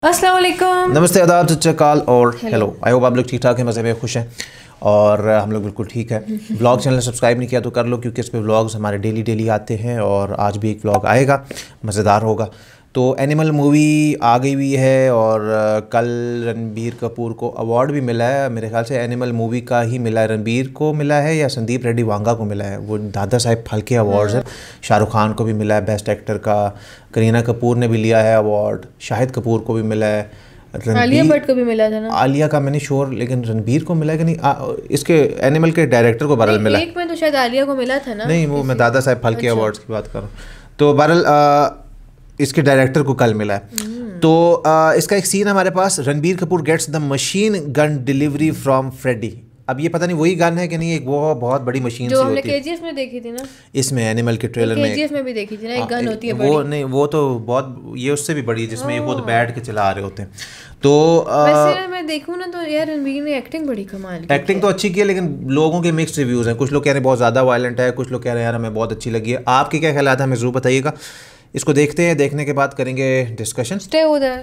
अस्सलाम वालेकुम। नमस्ते, आदाब, सत श्री अकाल और हेलो। आई होप आप लोग ठीक ठाक हैं, मज़े में खुश हैं और हम लोग बिल्कुल ठीक है। व्लॉग चैनल सब्सक्राइब नहीं किया तो कर लो, क्योंकि इस पे व्लॉग्स हमारे डेली आते हैं और आज भी एक व्लॉग आएगा, मज़ेदार होगा। तो एनिमल मूवी आ गई हुई है और कल रणबीर कपूर को अवार्ड भी मिला है। मेरे ख्याल से एनिमल मूवी का ही मिला है, रणबीर को मिला है या संदीप रेड्डी वांगा को मिला है। वो दादा साहब फाल्के अवार्ड्स है। शाहरुख खान को भी मिला है बेस्ट एक्टर का, करीना कपूर ने भी लिया है अवार्ड, शाहिद कपूर को भी मिला है, आलिया भट्ट को भी मिला था ना। आलिया का मैंने श्योर, लेकिन रणबीर को मिला है कि नहीं। इसके एनिमल के डायरेक्टर को बहरहाल मिला। एक में तो शायद आलिया को मिला था ना। नहीं, वो मैं दादा साहब फाल्के अवार्ड्स की बात कर रहा हूँ। तो बहरहाल इसके डायरेक्टर को कल मिला है। तो इसका एक सीन हमारे पास, Ranbir Kapoor gets the machine gun delivery from Freddy. अब ये पता नहीं वही गन है कि नहीं, एक वो बहुत बड़ी मशीन जो सी हमने होती है। केजीएफ में देखी थी ना, इसमें एनिमल के ट्रेलर में केजीएफ में भी देखी थी ना, एक गन होती है वो बड़ी। नहीं, वो तो बहुत, ये उससे भी बड़ी है जिसमें ये खुद बैठ के चला रहे होते हैं। तो वैसे मैं देखूं ना तो यार रणबीर ने एक्टिंग बड़ी कमाल की। एक्टिंग तो अच्छी की है, लेकिन लोगों के मिक्स्ड रिव्यूज़ हैं। कुछ लोग कह रहे हैं बहुत ज़्यादा वायलेंट है, कुछ लोग कह रहे हैं यार हमें बहुत अच्छी लगी है। आपके क्या ख्याल है हमें ज़रूर बताइएगा। इसको देखते हैं, देखने के बाद करेंगे डिस्कशन। स्टे उधर।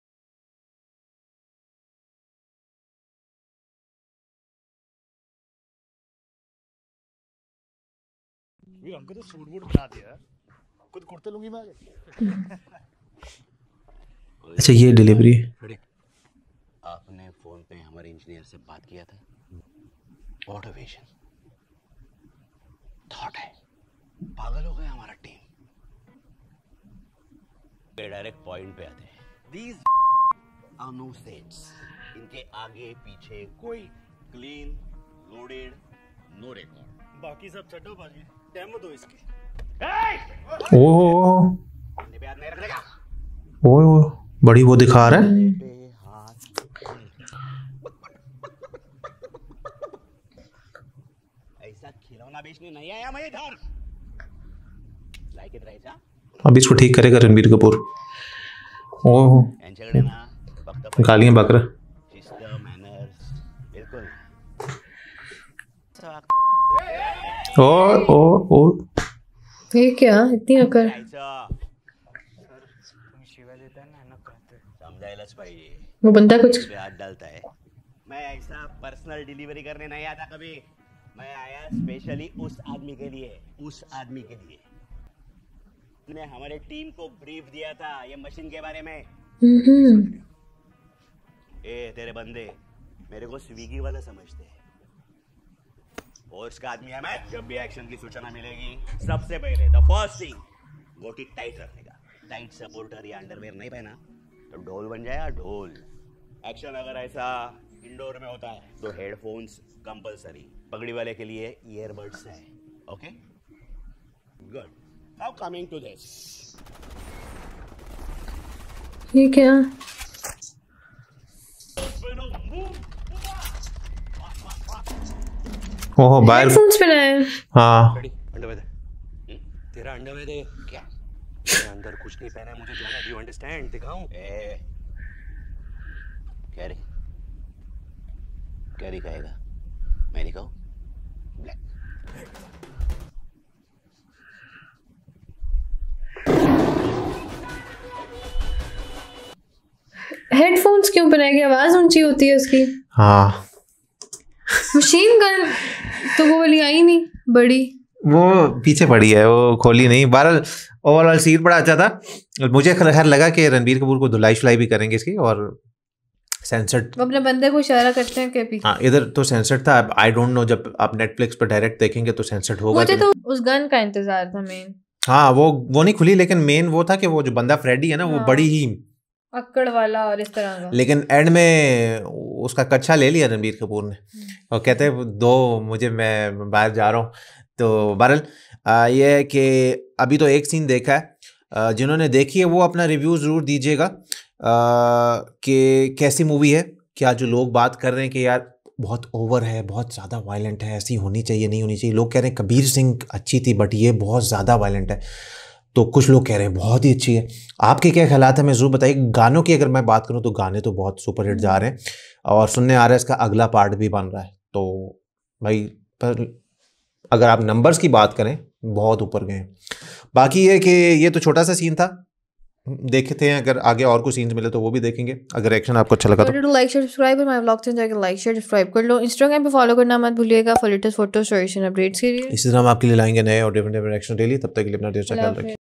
हमको तो सूट बूट बना दिया, खुद कुर्ते लूंगी मैं। अच्छा, ये डिलीवरी आपने फोन पे हमारे इंजीनियर से बात किया था। ऑटोमेशन थॉट है, पागल हो गया हमारा टीम। डायरेक्ट पॉइंट पे आते हैं। These are no sets. इनके आगे पीछे कोई क्लीन लोडेड नो रिकॉर्ड। बाकी सब छड्डो बाजी, डेमो दो इसकी। ओह पे हाथ नहीं रखने का। ओह, बड़ी वो दिखा रहा है। पे हाथ ऐसा खिलौना बेचने नहीं आया मैं इधर। Like it right. अब इसको ठीक करेगा रणबीर कपूर। ओह, एंचगड़े ना वक्त गालियाँ बक रहा। सिस्टम मैनर्स बिल्कुल। ओ ओ ओ ये क्या इतनी अकड़। समझाइलाच पाहिजे। वो बंदा कुछ पे हाथ डालता है। मैं ऐसा पर्सनल डिलीवरी करने नहीं आता कभी। मैं आया स्पेशली उस आदमी के लिए, उस आदमी के लिए। ने हमारे टीम को ब्रीफ दिया था ये मशीन के बारे में। ए तेरे बंदे मेरे को स्विगी वाला समझते हैं और इसका आदमी है मैं। जब भी एक्शन की सूचना मिलेगी सबसे पहले द फर्स्ट थिंग गोटी टाइट रखने का। टाइट सपोर्टर या अंडरवेयर नहीं पहना तो ढोल बन जाएगा ढोल। एक्शन अगर ऐसा इंडोर में होता है तो हेडफोन्स कंपलसरी। पगड़ी वाले के लिए ईयरबड्स है। Okay good. Now coming to this. ये क्या। ओह, बाहर। हेडफोन्स पहनाए। हाँ, अंडरवेयर दे। तेरा अंडरवेयर दे। क्या मेरे अंदर कुछ नहीं पहना है, मुझे जाना। Do you understand? दिखाऊं? कैरी कैरी कहेगा, मैं नहीं कहूं। ब्लैक हेडफोन्स क्यों पहनाएगी, आवाज ऊंची होती है उसकी। हाँ, मशीन गन तो वो वाली आई नहीं बड़ी। वो पीछे पड़ी है, वो खोली नहीं। बहरहाल ओवरऑल सीन बड़ा अच्छा था। मुझे खैर लगा कि रणबीर कपूर को धुलाई शुलाई भी करेंगे इसकी, और सेंसर्ड। वो अपने बंदे को इशारा करते हैं कि पीछे। हाँ, इधर तो सेंसर्ड था। आई डोंट नो, जब आप नेटफ्लिक्स पर डायरेक्ट देखेंगे तो सेंसर्ड होगा। मुझे तो उस गन का इंतजार था मेन। हाँ, वो नहीं खुली, लेकिन मेन वो था कि वो जो बंदा फ्रेडी है ना, वो बड़ी ही अक्कड़ वाला और इस तरह का। लेकिन एंड में उसका कच्छा ले लिया रणबीर कपूर ने और कहते हैं दो मुझे, मैं बाहर जा रहा हूँ। तो बहरहाल ये है कि अभी तो एक सीन देखा है। जिन्होंने देखी है वो अपना रिव्यू ज़रूर दीजिएगा कि कैसी मूवी है। क्या जो लोग बात कर रहे हैं कि यार बहुत ओवर है, बहुत ज़्यादा वायलेंट है, ऐसी होनी चाहिए नहीं होनी चाहिए। लोग कह रहे हैं कबीर सिंह अच्छी थी बट ये बहुत ज़्यादा वायलेंट है। तो कुछ लोग कह रहे हैं बहुत ही अच्छी है। आपके क्या ख्यालात हैं हमें ज़रूर बताइए। गानों की अगर मैं बात करूं तो गाने तो बहुत सुपर हिट जा रहे हैं और सुनने आ रहा है इसका अगला पार्ट भी बन रहा है। तो भाई, पर अगर आप नंबर्स की बात करें बहुत ऊपर गए। बाकी ये कि ये तो छोटा सा सीन था, देखते हैं, अगर आगे और कुछ सीन्स मिले तो वो भी देखेंगे, अगर एक्शन आपको अच्छा लगा तो। Like share subscribe, my vlogs से जाके लाइक शेयर सब्सक्राइब कर लो। इंस्टाग्राम पे फॉलो करना मत भूलिएगा for latest photo stories and updates के लिए। इसी तरह हम आपके लिए लाएंगे नए और डिफरेंट एक्शन डेली। तब तक के लिए अपना ढेर सारा ख्याल रखिए।